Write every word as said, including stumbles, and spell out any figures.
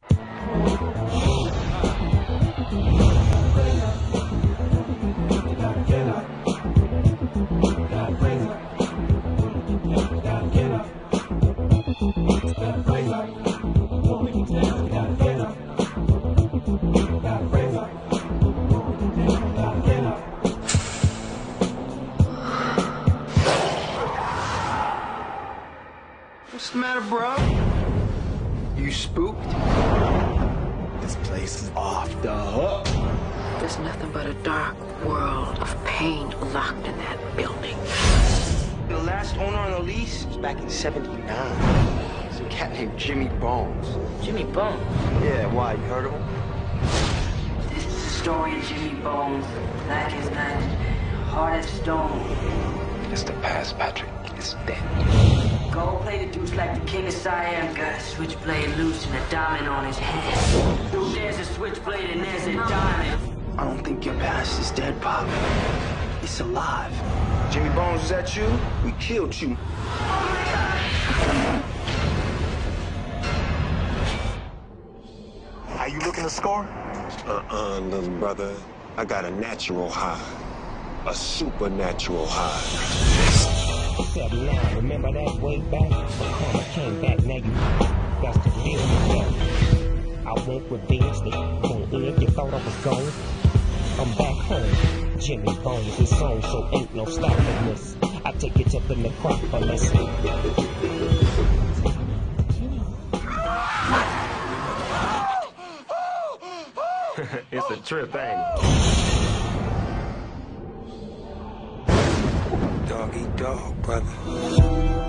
What's the matter, bro? You spooked? This place is off the hook. There's nothing but a dark world of pain locked in that building. The last owner on the lease was back in seventy-nine. Some cat named Jimmy Bones. Jimmy Bones? Yeah, why? You heard of him? This is the story of Jimmy Bones. Black as night, hard as stone. It's the past, Patrick. It's dead. Gold plated dudes like the king of Siam got a switchblade loose and a diamond on his hand. There's a switchblade and there's a diamond. I don't think your past is dead, Pop. It's alive. Jimmy Bones, is that you? We killed you. Are you looking to score? Uh-uh, little brother. I got a natural high. A supernatural high. seventy-nine, remember that way back? But karma came back, now you got to deal with that. I won't revenge the on edge, you thought I was gone. I'm back home, Jimmy Bones is on, so ain't no stopping this. I take it to the necropolis. It's a trip, ain't it? Dog eat dog, brother.